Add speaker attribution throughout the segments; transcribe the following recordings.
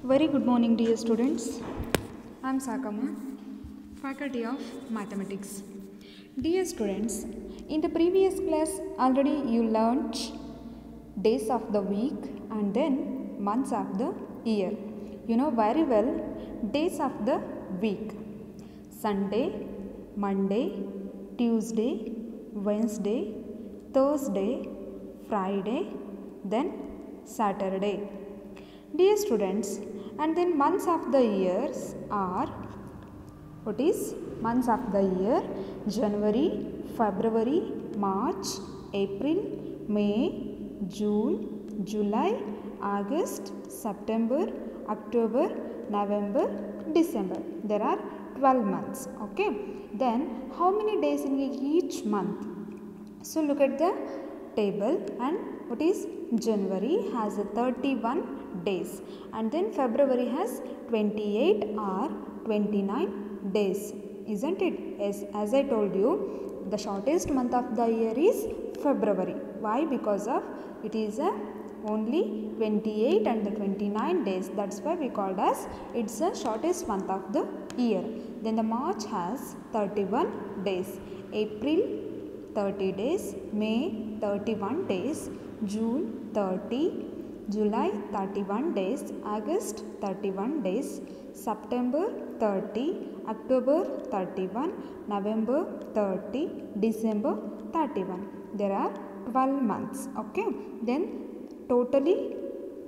Speaker 1: Very good morning, dear students. I am Sakama, Faculty of Mathematics. Dear students, in the previous class already you learnt days of the week and then months of the year. You know very well days of the week: Sunday, Monday, Tuesday, Wednesday, Thursday, Friday, then Saturday. Dear students, and then months of the years are, what is months of the year? January, February, March, April, May, June, July, August, September, October, November, December. There are 12 months. Okay. Then how many days in each month? So look at the table, and what is January has 31 days, and then February has 28 or 29 days, isn't it? As I told you, the shortest month of the year is February. Why? Because of it is only 28 and the 29 days. That's why we called as it's the shortest month of the year. Then the March has 31 days, April 30 days, May 31 days, June 30, July 31 days, August 31 days, September 30, October 31, November 30, December 31. There are 12 months. Okay. Then totally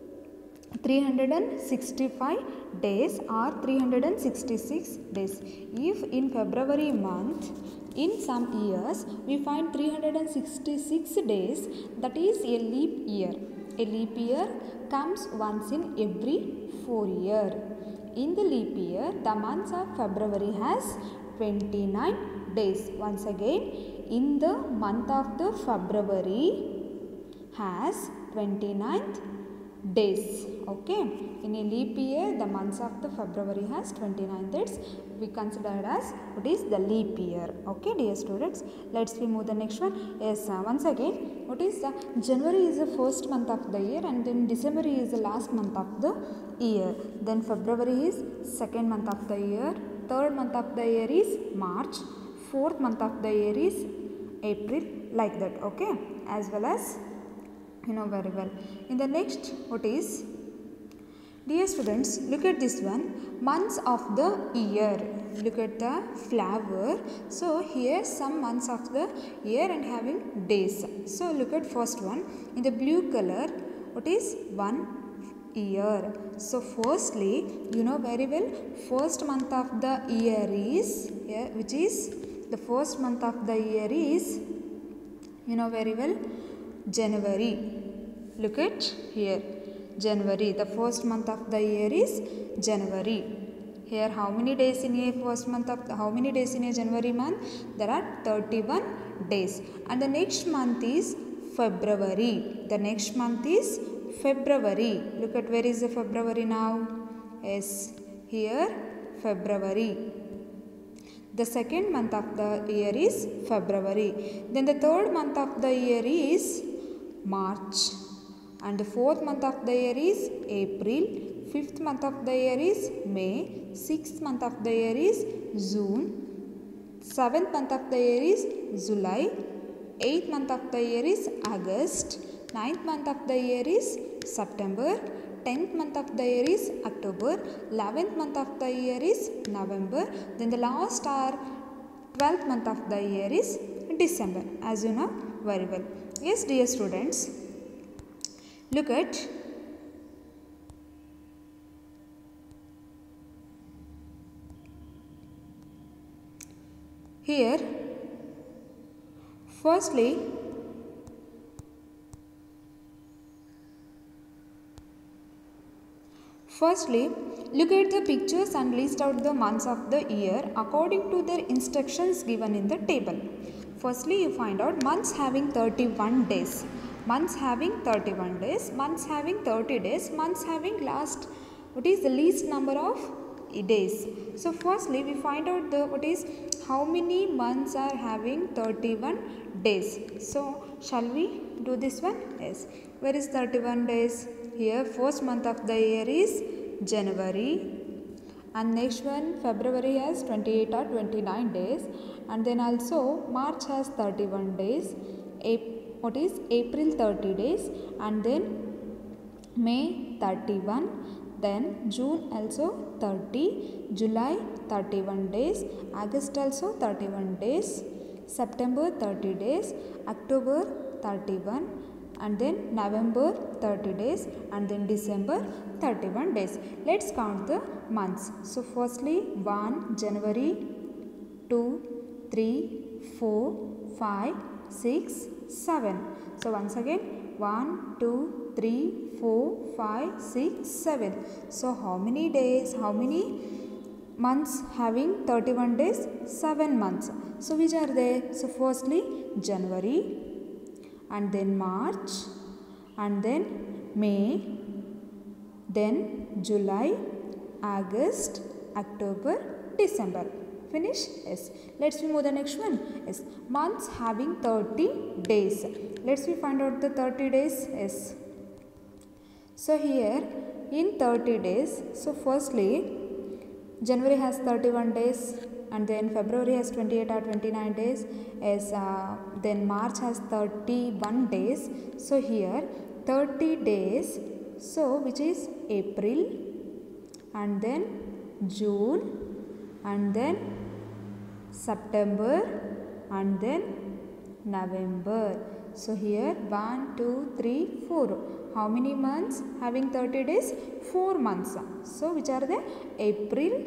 Speaker 1: 365 days or 366 days. If in February month, in some years we find 366 days, that is a leap year. A leap year comes once in every 4 years. In the leap year, the month of February has 29 days. Once again, in the month of the February has 29th days. Okay. In a leap year, the months of the February has 29 days. We consider as what is the leap year. Okay, dear students. Let's move the next one. Yes, once again, what is the January is the first month of the year, and then December is the last month of the year. Then February is second month of the year. Third month of the year is March. Fourth month of the year is April, like that. Okay, as well as you know very well. In the next, what is, dear students, look at this one, months of the year. Look at the flower. So here some months of the year and having days. So look at first one in the blue color. What is 1 year? So firstly, you know very well, first month of the year is here, which is the first month of the year is, you know very well, January. Look at here, January. The first month of the year is January. Here how many days in a first month of how many days in a January month? There are 31 days. And the next month is February. The next month is February. Look at where is the February now? Yes, here February. The second month of the year is February. Then the third month of the year is March. And the fourth month of the year is April. Fifth month of the year is May. Sixth month of the year is June. Seventh month of the year is July. Eighth month of the year is August. Ninth month of the year is September. 10th month of the year is October. 11th month of the year is November. Then the last or 12th month of the year is December, as you know very well. Yes, dear students, look at here. Firstly, look at the pictures and list out the months of the year according to their instructions given in the table. Firstly, you find out months having 31 days. Months having 31 days, months having 30 days, months having last, what is the least number of days. So firstly, we find out the what is how many months are having 31 days. So shall we do this one? Yes. Where is 31 days? Here first month of the year is January. And next one, February has 28 or 29 days. And then also March has 31 days. April 30 days. And then May 31. Then June also 30. July 31 days. August also 31 days. September 30 days. October 31. And then November 30 days, and then December 31 days. Let's count the months. So firstly 1 January, 2, 3, 4, 5, 6, 7. So once again 1, 2, 3, 4, 5, 6, 7. So how many days, how many months having 31 days? 7 months. So which are they? So firstly January, and then March, and then May, then July, August, October, December. Finish? Yes. Let's move the next one. Yes. Months having 30 days. Let's find out the 30 days. Yes. So here in 30 days, so firstly January has 31 days, and then February has 28 or 29 days, then March has 31 days. So here 30 days, so which is April, and then June, and then September, and then November. So here 1, 2, 3, 4. How many months having 30 days? 4 months. So which are they? April,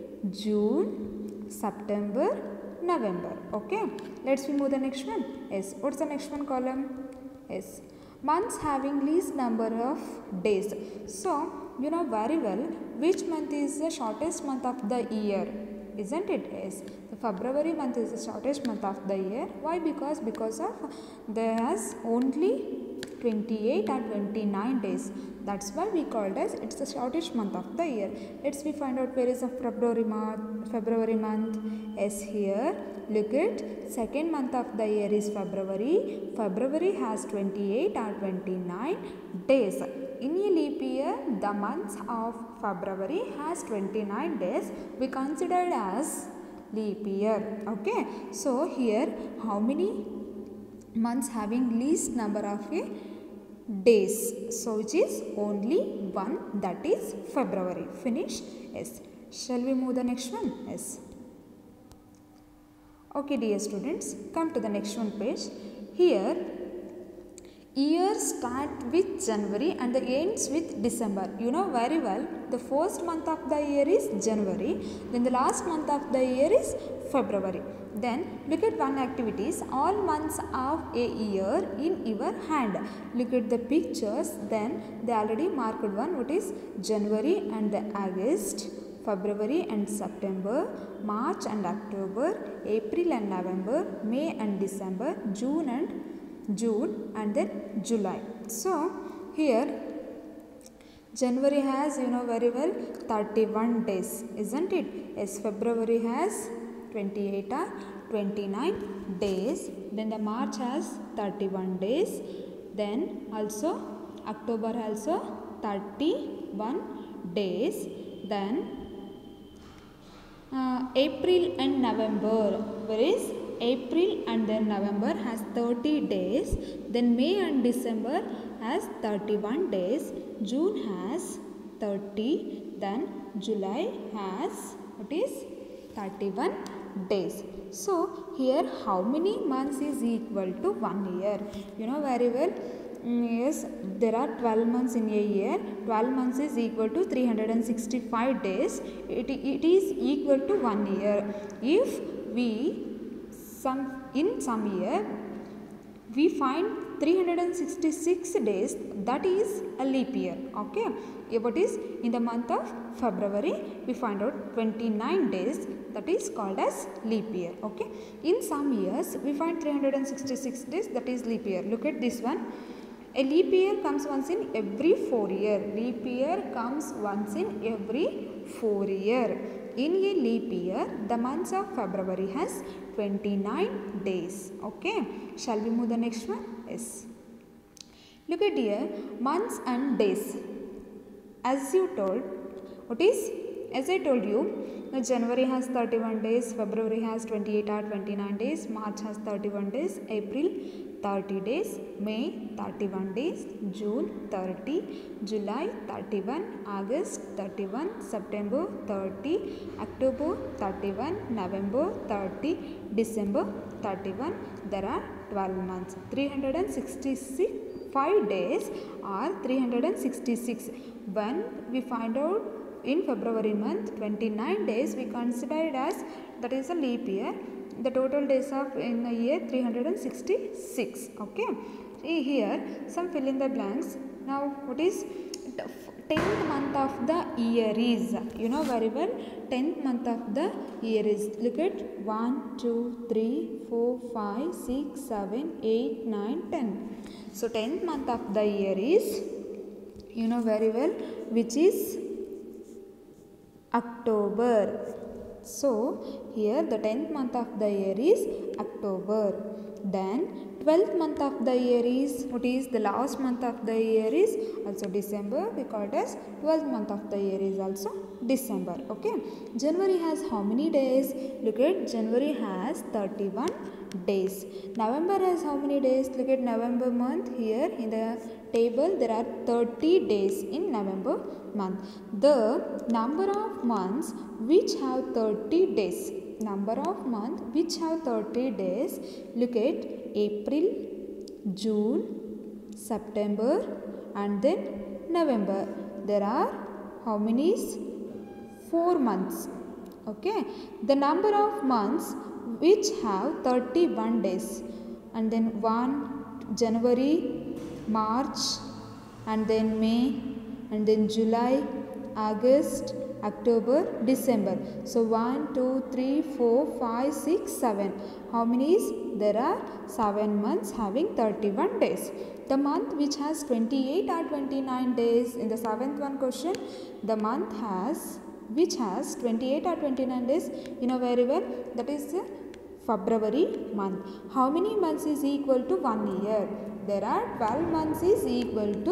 Speaker 1: June, September, November. Okay. Let's move the next one. Yes. What's the next one column? Yes. Months having least number of days. So you know very well which month is the shortest month of the year, isn't it? Yes. The February month is the shortest month of the year. Why? Because of there has only 28 or 29 days. That's why we called as it's the shortest month of the year. Let's find out where is the February month. Yes, here. Look at second month of the year is February. February has 28 or 29 days. In a leap year, the months of February has 29 days. We considered as leap year. Okay. So here how many months having least number of days? So which is only one, that is February. Finish? Yes. Shall we move the next one? Yes. Okay dear students, come to the next one page. Here year start with January and the ends with December. You know very well the first month of the year is January, then the last month of the year is February. Then look at one activities, all months of a year in your hand. Look at the pictures, then they already marked one, what is January and the August, February and September, March and October, April and November, May and December, June and then July. So here January has, you know very well, 31 days, isn't it? Yes, February has 28 or 29 days. Then the March has 31 days. Then also October also 31 days. Then April and November, where is April and then November has 30 days. Then May and December has 31 days. June has 30. Then July has, what is, 31 days. So here how many months is equal to 1 year? You know very well. Yes, there are 12 months in a year. 12 months is equal to 365 days. It is equal to 1 year. If we in some year we find 366 days, that is a leap year. Okay. What is in the month of February we find out 29 days, that is called as leap year. Okay. In some years we find 366 days, that is leap year. Look at this one. A leap year comes once in every 4 years. Leap year comes once in every 4 years. In a leap year, the month of February has 29 days. Okay. Shall we move the next one? Yes. Look at here, months and days. As you told, What is, as I told you, January has 31 days, February has 28 or 29 days, March has 31 days, April 30 days, May 31 days, June 30, July 31, August 31, September 30, October 31, November 30, December 31. There are 12 months. 365 days or 366. When we find out in February month 29 days, we consider it as that is a leap year. The total days of in a year 366. Okay, see here some fill in the blanks. Now what is 10th month of the year is, you know very well, 10th month of the year is, look at 1 2 3 4 5 6 7 8 9 10. So 10th month of the year is, you know very well, which is October. So here the 10th month of the year is October. Then 12th month of the year is, what is the last month of the year is also December. We call it as 12th month of the year is also December. Okay, January has how many days? Look at, January has 31 days. November has how many days? Look at November month. Here in the table there are 30 days in November month. The number of months which have 30 days, number of months which have 30 days, look at April, June, September and then November. There are how many? 4 months. Okay, the number of months which have 31 days, and then 1 January, March and then May and then July, August, October, December. So 1 2 3 4 5 6 7. How many is there? Are 7 months having 31 days. The month which has 28 or 29 days, in the 7th one question, the month has which has 28 or 29 days, you know very well, that is February month. How many months is equal to 1 year? There are 12 months is equal to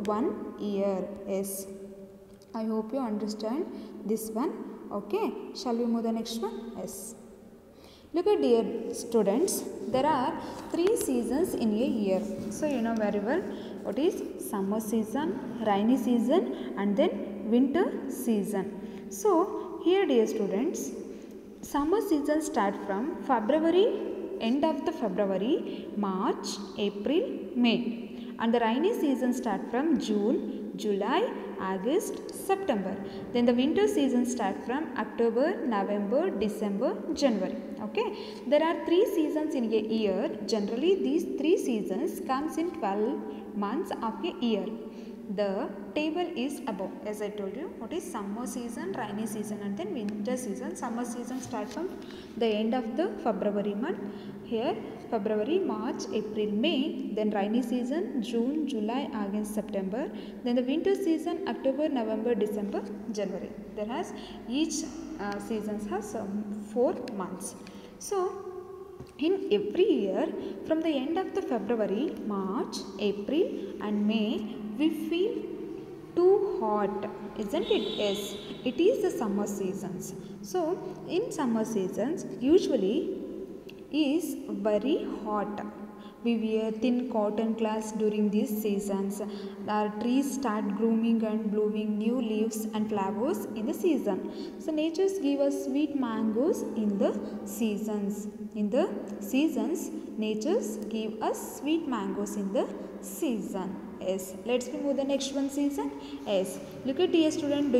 Speaker 1: 1 year. Yes, I hope you understand this one. Okay, shall we move the next one? Yes. Look at, dear students, there are 3 seasons in a year. So you know very well what is summer season, rainy season and then winter season. So here, dear students, summer season start from February, end of the February, March, April, May. And the rainy season start from June, July, August, September. Then the winter season start from October, November, December, January. Okay, there are 3 seasons in a year. Generally these 3 seasons comes in 12 months of a year. The table is above. As I told you, what is summer season, rainy season and then winter season. Summer season starts from the end of the February month. Here February, March, April, May. Then rainy season June, July, August, September. Then the winter season October, November, December, January. There has each seasons has some 4 months. So in every year, from the end of the February, March, April and May, we feel too hot, isn't it? Yes, it is the summer seasons. So in summer seasons usually is very hot. We wear thin cotton cloths during these seasons. Our trees start grooming and blooming new leaves and flowers in the season. So natures give us sweet mangoes in the seasons. In the seasons, natures give us sweet mangoes in the season. Yes, let's move the next one season. Yes, look at, dear student, do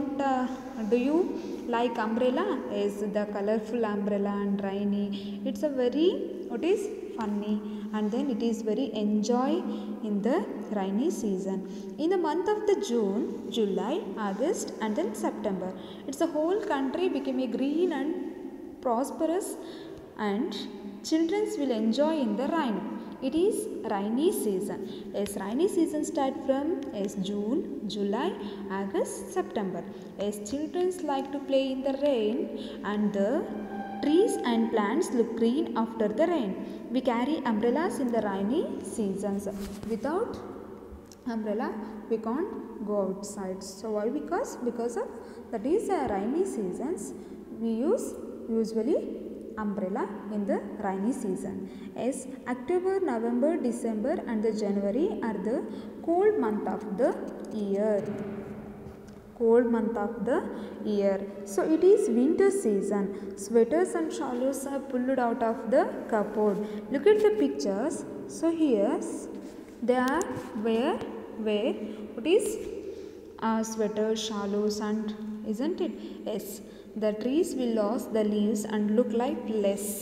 Speaker 1: you like umbrella? Yes, the colorful umbrella and rainy. It's a very, what is funny, and then it is very enjoy in the rainy season. In the month of the June, July, August and then September, it's the whole country became a green and prosperous and children will enjoy in the rain. It is rainy season. Yes, rainy season start from June, July, August, September. Yes, children like to play in the rain and the trees and plants look green after the rain. We carry umbrellas in the rainy seasons. Without umbrella, we can't go outside. So why? Because of that is a rainy seasons, we use usually umbrella in the rainy season. Yes, October, November, December and the January are the cold month of the year. Cold month of the year. So it is winter season. Sweaters and shawls are pulled out of the cupboard. Look at the pictures. So here they are where what is sweaters, shawls and, isn't it? Yes, the trees will lose the leaves and look like less.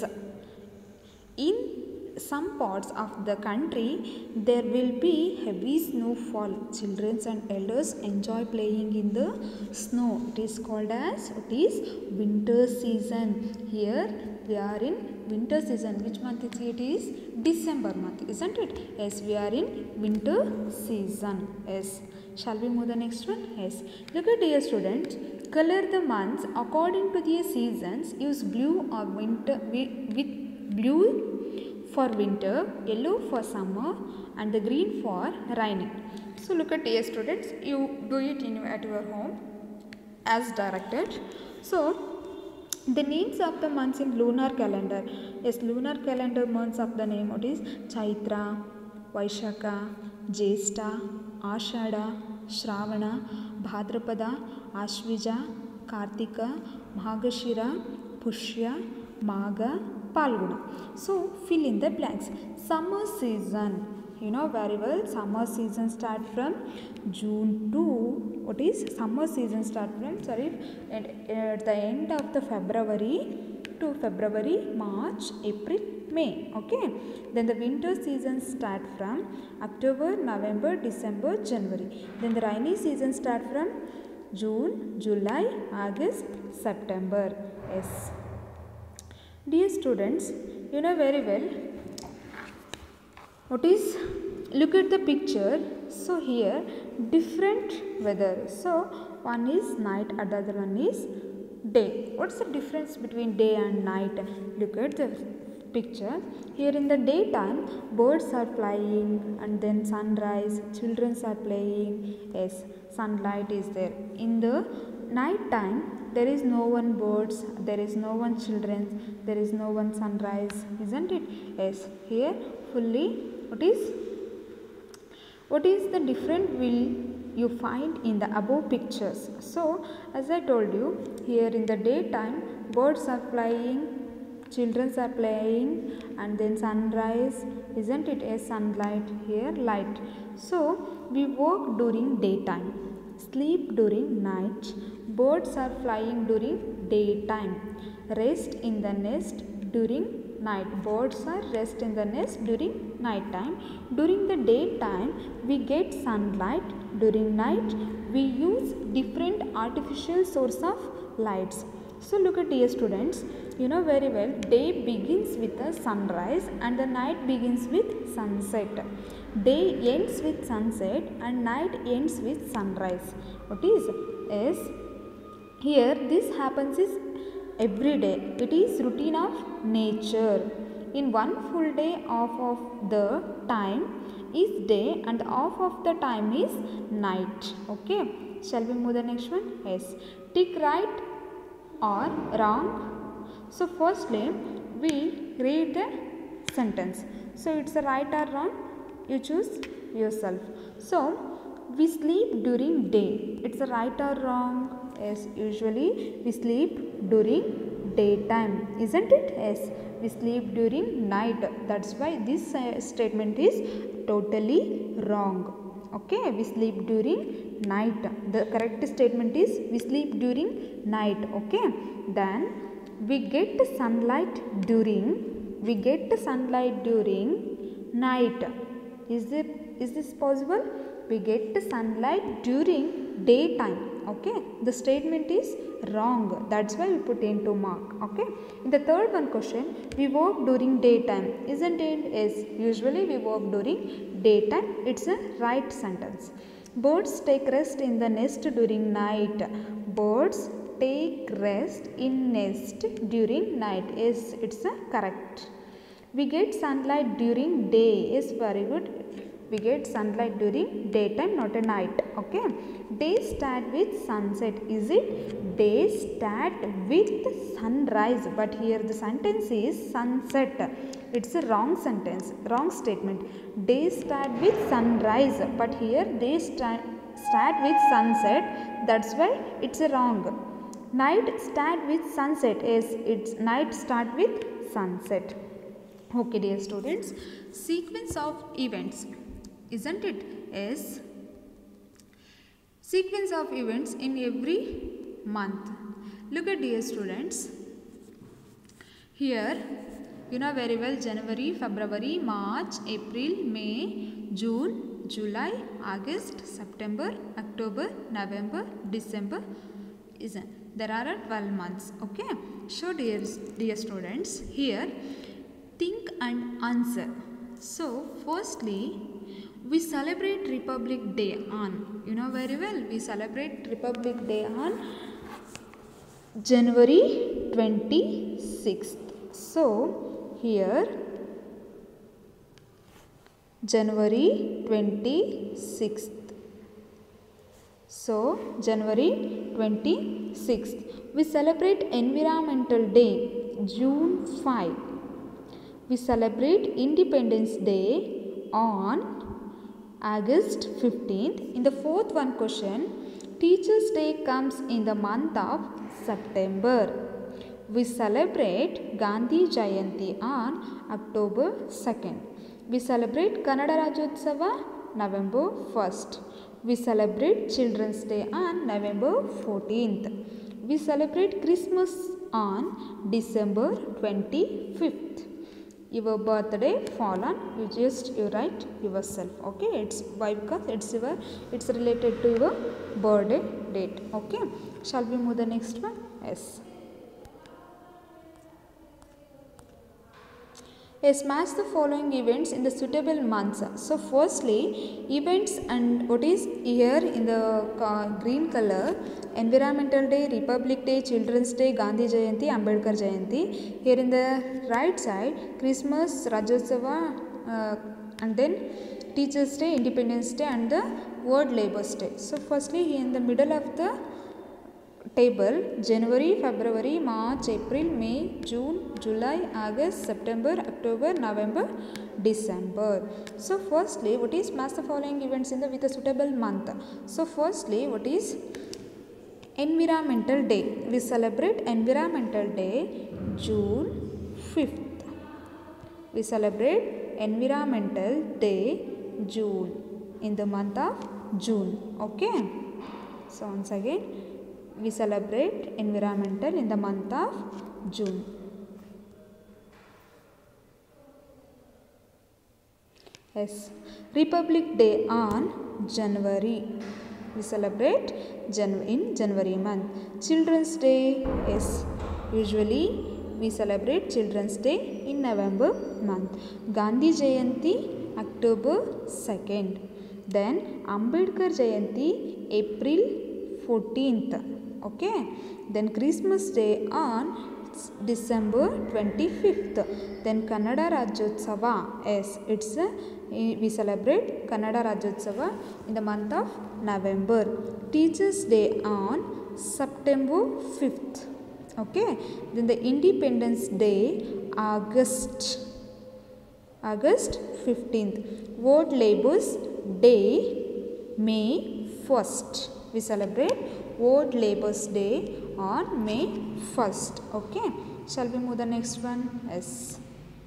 Speaker 1: In some parts of the country there will be heavy snowfall. Children and elders enjoy playing in the snow. It is called as, it is winter season. Here we are in winter season. Which month it is? December month, isn't it? Yes, we are in winter season. Yes. Shall we move the next one? Yes. Look at here students. Color the months according to the seasons. Use blue or winter with blue for winter, yellow for summer and the green for rainy. So look at here students, you do it at your home as directed. So the names of the months in lunar calendar. Yes, lunar calendar months of the name, what is Chaitra, Vaishaka, Jyeshtha, Ashada, Shravana, Bhadrapada, Ashvija, Kartika, Margashira, Pushya, Magha, Palguna. So fill in the blanks. Summer season, you know very well, summer season start from June to, what is summer season start from, at the end of the February to February, March, April, May. Okay. Then the winter season start from October, November, December, January. Then the rainy season start from June, July, August, September. Yes. Dear students, you know very well what is, look at the picture. So here different weather. So one is night, another one is day. What's the difference between day and night? Look at the picture. Here in the daytime birds are flying and then sunrise, children are playing. Yes, sunlight is there. In the night time there is no one birds, there is no one children, there is no one sunrise, isn't it? Yes, here fully what is the different will you find in the above pictures. So as I told you, here in the daytime birds are flying, children are playing and then sunrise, isn't it? A sunlight, here light. So we work during daytime, sleep during night, birds are flying during daytime, rest in the nest during night. Birds are rest in the nest during night time. During the daytime we get sunlight, during night we use different artificial source of lights. So look at here students, you know very well, day begins with a sunrise and the night begins with sunset. Day ends with sunset and night ends with sunrise. What is? Yes, here this happens is every day. It is routine of nature. In one full day half of the time is day and half of the time is night. Okay. Shall we move the next one? Yes. Tick right or wrong. So firstly we read the sentence. So it's a right or wrong, you choose yourself. So we sleep during day. It's a right or wrong? Yes, usually we sleep during daytime, isn't it? Yes, we sleep during night. That's why this statement is totally wrong. Okay, we sleep during night. The correct statement is we sleep during night. Okay, then we get sunlight during night. Is this possible? We get sunlight during daytime. Okay, the statement is wrong. That's why we put into mark. Okay, in the third one question, we work during daytime, isn't it? Yes, usually we work during daytime. It's a right sentence. Birds take rest in the nest during night. Birds take rest in nest during night. Yes, it's a correct. We get sunlight during day. Yes, very good. We get sunlight during daytime, not a night. Okay. Days start with sunset. Is it? Days start with sunrise. But here the sentence is sunset. It's a wrong sentence, wrong statement. Days start with sunrise. But here they start with sunset. That's why it's a wrong. Night start with sunset. Yes, it's night start with sunset. Okay, dear students. Sequence of events. Isn't it? Yes. Sequence of events in every month. Look at, dear students. Here, you know very well, January, February, March, April, May, June, July, August, September, October, November, December. There are 12 months. Okay. So, dear students, here think and answer. So, firstly, we celebrate Republic Day on, you know very well, we celebrate Republic Day on January 26th. So, here January 26th. So, January 26th. We celebrate Environmental Day, June 5. We celebrate Independence Day on August 15th. In the fourth one question, Teachers' Day comes in the month of September. We celebrate Gandhi Jayanti on October 2nd. We celebrate Kannada Rajyotsava November 1st. We celebrate Children's Day on November 14th. We celebrate Christmas on December 25th. Your birthday fall on, you write yourself. Okay, it's why? Because it's related to your birthday date. Okay, shall we move the next one? Yes. Yes, match the following events in the suitable months. So, firstly, events, and what is here in the green color: Environmental Day, Republic Day, Children's Day, Gandhi Jayanti, Ambedkar Jayanti. Here in the right side, Christmas, Rajyotsava, and then Teachers' Day, Independence Day, and the World Labour's Day. So, firstly, in the middle of the table, January, February, March, April, May, June, July, August, September, October, November, December. So, firstly, what is match the following events in the with a suitable month? So, firstly, what is Environmental Day? We celebrate Environmental Day June 5th. We celebrate Environmental Day June, in the month of June. Okay. So, once again, we celebrate environmental in the month of June. Yes. Republic Day on January. We celebrate in January month. Children's Day, yes, usually we celebrate Children's Day in November month. Gandhi Jayanti October 2nd. Then Ambedkar Jayanti April 14th. Okay. Then Christmas Day on December 25th. Then Kannada Rajyotsava. Yes, it's we celebrate Kannada Rajyotsava in the month of November. Teachers' Day on September 5th. Okay. Then the Independence Day August 15th. World Labour's Day May 1st. We celebrate World Labour's Day on May 1st. Okay. Shall we move the next one? Yes.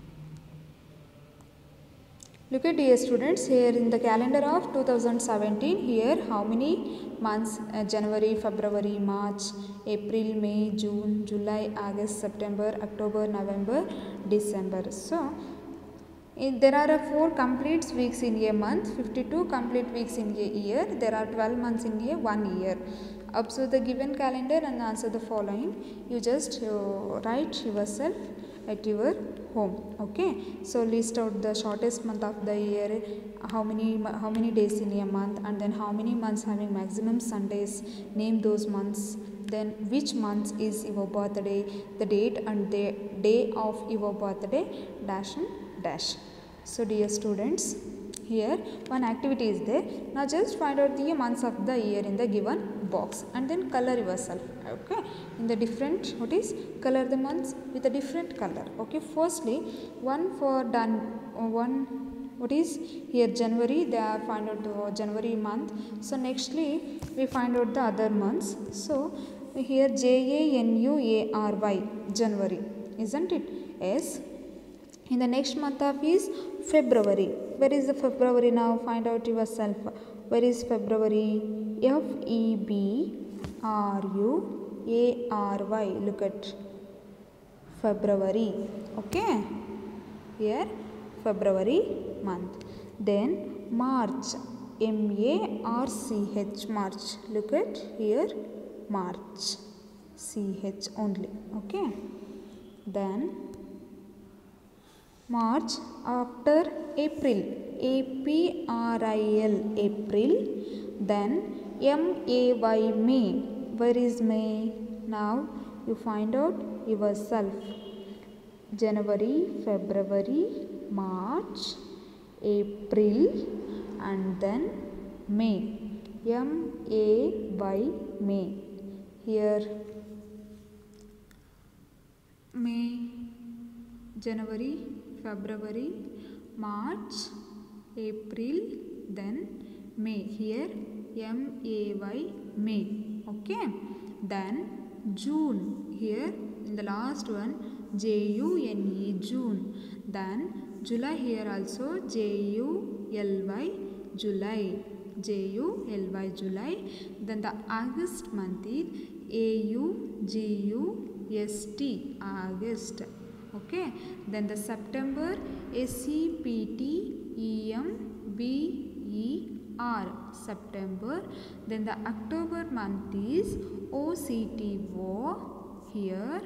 Speaker 1: Look at, dear students, here in the calendar of 2017, here how many months? January, February, March, April, May, June, July, August, September, October, November, December. So, there are 4 complete weeks in a month, 52 complete weeks in a year. There are 12 months in a 1 year. Observe the given calendar and answer the following. You just write yourself at your home. Okay. So, list out the shortest month of the year, how many days in a month, and then how many months having maximum Sundays. Name those months. Then which month is your birthday, the date and the day of your birthday, dash and dash. So, dear students, Here one activity is there. Now just find out the months of the year in the given box and then color yourself. Okay, in the different, what is, color the months with a different color. Okay, firstly one for done, one, what is here, January, they are find out the January month. So nextly we find out the other months. So here January, January, isn't it? Yes. In the next month of is February. Where is the February now? Find out yourself. Where is February? February. Look at February. Okay. Here February month. Then March. March. March. Look at here. March. CH only. Okay. Then March after April. April. April. Then May. Where is May? Now you find out yourself. January, February, March, April, and then May. May. Here May, January, February, March, April, then May. Here May. Okay. Then June. Here in the last one June, June. Then July. Here also July, July. July. Then the August month is August, August. Okay. Then the September September, September. Then the October month is OCTO. Here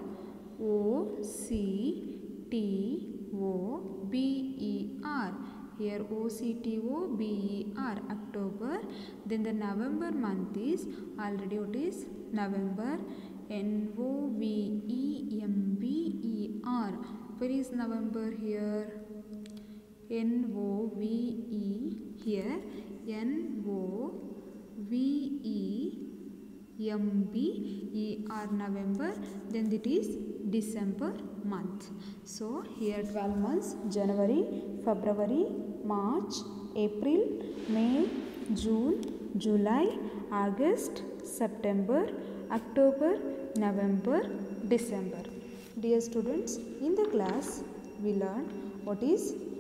Speaker 1: OCTOBER. Here OCTOBER, October. Then the November month is already, what is November, NOVEMBER. Where is November? Here NOVE. Here NOVEMBER, November. Then it is December month. So here 12 months: January, February, March, April, May, June, July, August, September, October, November, December. Dear students, in the class we learned what is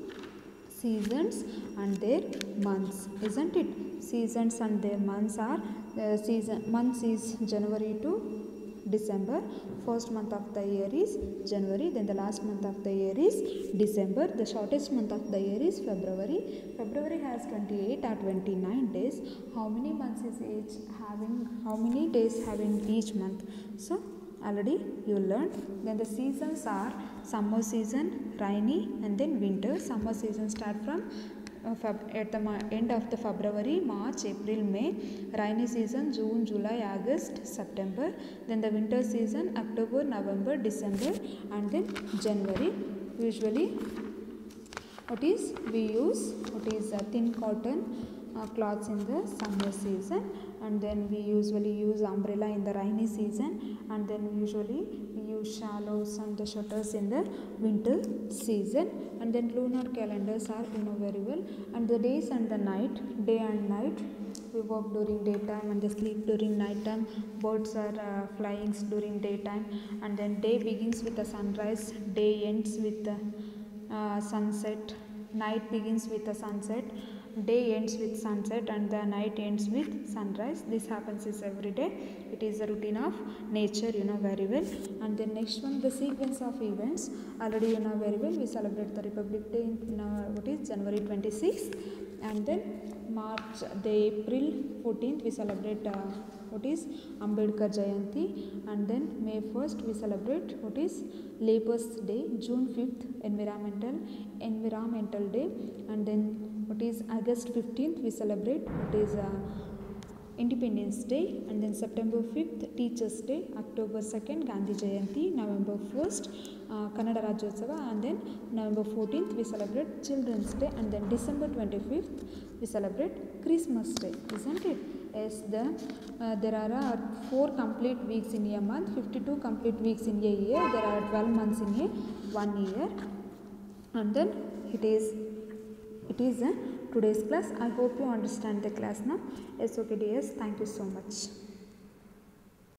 Speaker 1: seasons and their months, isn't it? Seasons and their months are months is January to December. First month of the year is January. Then the last month of the year is December. The shortest month of the year is February. February has 28 or 29 days. How many months is each having? How many days having each month? So already you learned. Then the seasons are summer season, rainy, and then winter. Summer season start from at the end of the February, March, April, May. Rainy season June, July, August, September. Then the winter season October, November, December, and then January. Usually what is we use, what is thin cotton cloths in the summer season, and then we usually use umbrella in the rainy season, and then usually we use shallows and the shutters in the winter season. And then lunar calendars are, you know very well, and the days and the night, day and night. We work during daytime and they sleep during night time. Birds are flying during daytime, and then day begins with the sunrise, day ends with the sunset, night begins with the sunset, day ends with sunset, and the night ends with sunrise. This happens is every day. It is a routine of nature, you know very well. And then next one, the sequence of events. Already you know very well, we celebrate the Republic Day in what is January 26th, and then March, the April 14th we celebrate what is Ambedkar Jayanti, and then May 1st we celebrate what is Labour's Day. June 5th Environmental Day, and then what is August 15th we celebrate what is Independence Day, and then September 5th Teachers Day, October 2nd Gandhi Jayanti, November 1st Kannada Rajyotsava, and then November 14th we celebrate Children's Day, and then December 25th we celebrate Christmas Day, isn't it? Yes, there are 4 complete weeks in a month, 52 complete weeks in a year, there are 12 months in a 1 year, and then it is today's class. I hope you understand the class now. Yes, okay dears, thank you so much.